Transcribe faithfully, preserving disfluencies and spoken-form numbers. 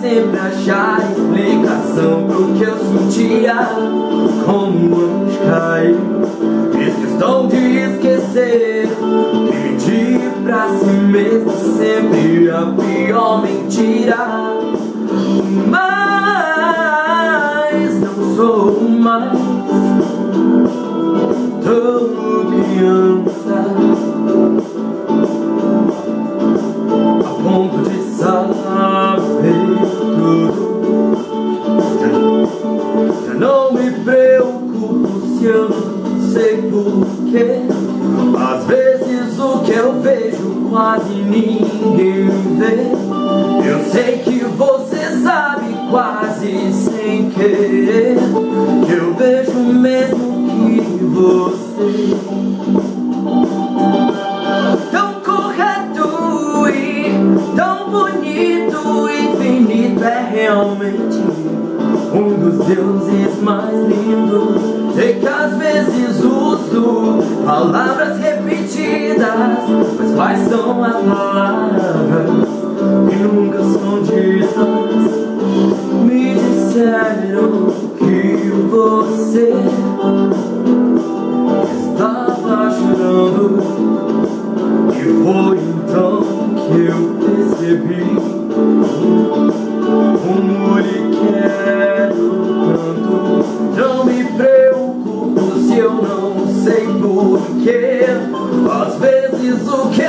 sempre achar explicação pro que eu sentia. Como um anjo caiu, fiz questão de esquecer e mentir pra si mesmo sempre a pior mentira. Mas não sou mais tão criança a ponto de saber tudo. Já não me preocupo se eu não sei porquê. Às vezes o que eu vejo quase ninguém vê. Eu sei que você sabe quase sem querer que eu vejo mesmo que você. Tão correto e tão bonito, infinito é realmente um dos deuses mais lindos. Sei que às vezes uso palavras repetidas, mas quais são as palavras que nunca são ditas? Me disseram que você estava chorando, e foi então que eu percebi como lhe quero tanto. Não me preocupo se eu não sei porquê. Às vezes o que